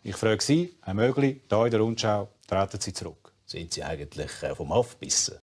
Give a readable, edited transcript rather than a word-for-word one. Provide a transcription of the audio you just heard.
Ich frage Sie, Herr Mögli, hier in der Rundschau, treten Sie zurück? Sind Sie eigentlich vom Aff gebissen?